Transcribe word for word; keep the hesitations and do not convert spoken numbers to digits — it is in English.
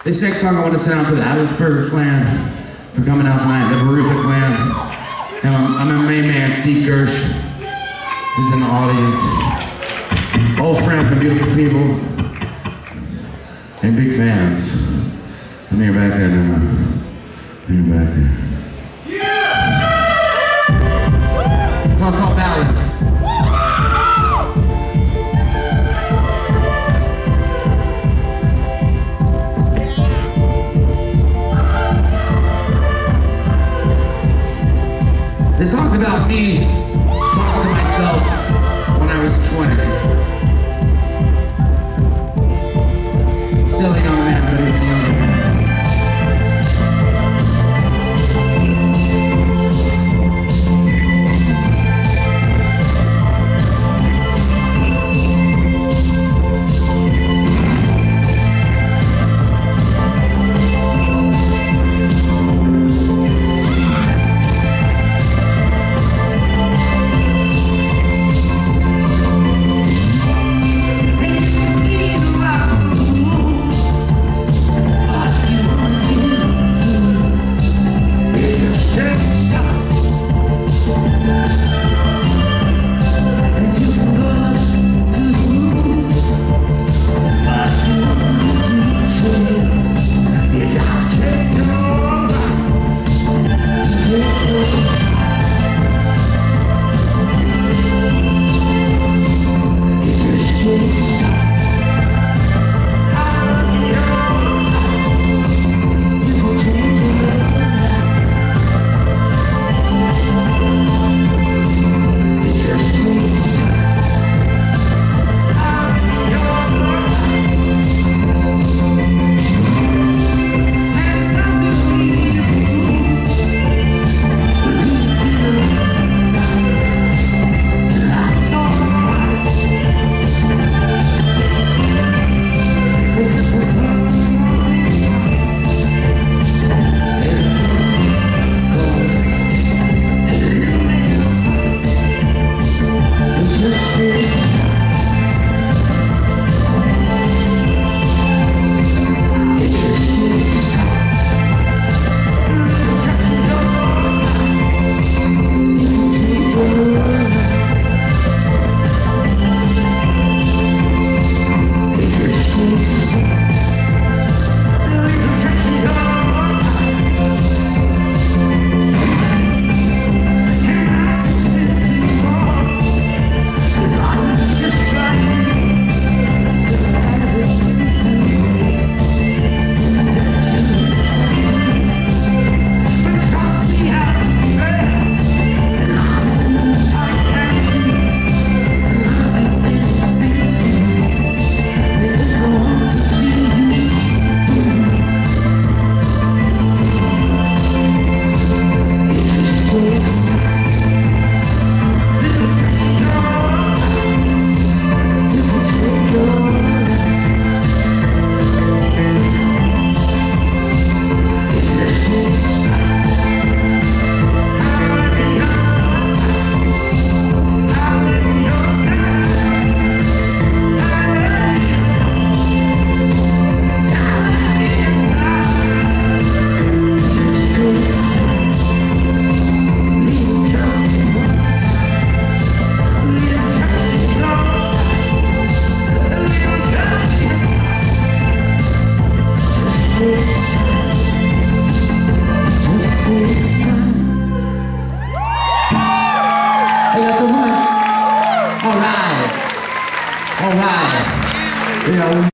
This next song I want to send out to the Atlasburger clan for coming out tonight, the Barufa clan. And I'm, I'm a main man, Steve Gersh, who's in the audience. Old friends and beautiful people. And big fans. And you're back there now. You're back there. Yeah! This song's called Balance. This song's about me talking to myself when I was twenty. Silly young man, but he's a young man. All right. All right. You know,